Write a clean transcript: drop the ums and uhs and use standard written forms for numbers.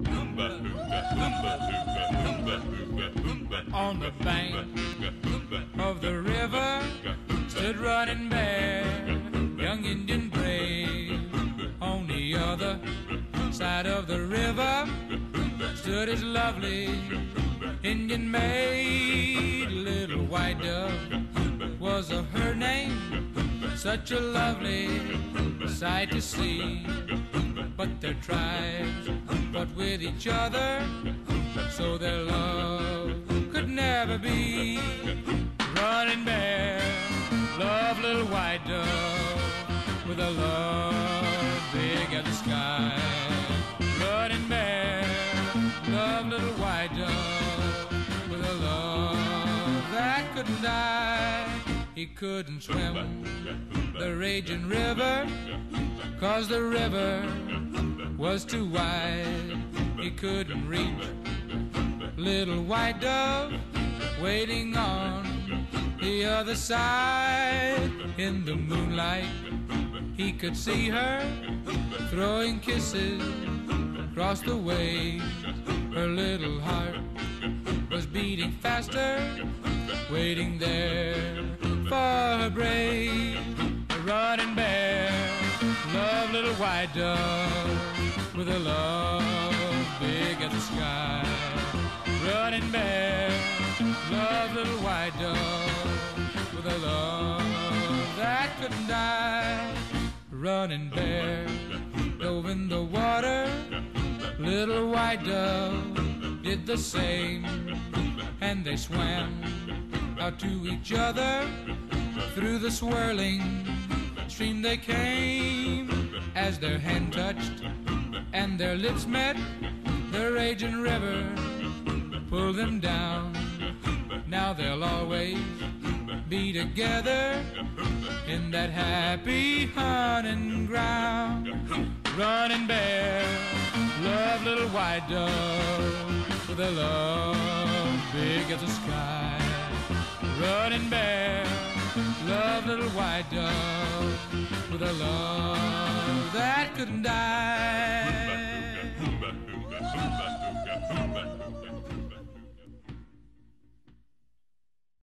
On the bank of the river stood Running Bear, young Indian brave. On the other side of the river stood his lovely Indian maid. Little White Dove was her name, such a lovely sight to see. But their tribes fought with each other, so their love could never be. Running Bear loved Little White Dove with a love big as the sky. Running Bear loved Little White Dove with a love that couldn't die. He couldn't swim the raging river, 'cause the river was too wide. He couldn't reach Little White Dove waiting on the other side. In the moonlight he could see her throwing kisses across the waves. Her little heart was beating faster, waiting there for her brave. Running Bear loved Little White Dove with a love big as the sky. Running Bear loved Little White Dove with a love that couldn't die. Running Bear dove in the water, Little White Dove did the same, and they swam out to each other. Through the swirling stream they came. As their hand touched and their lips met, the raging river pulled them down. Now they'll always be together in that happy hunting ground. Running Bear loved Little White Dove with a love big as the sky. Running Bear loved Little White Dove with a love that couldn't die.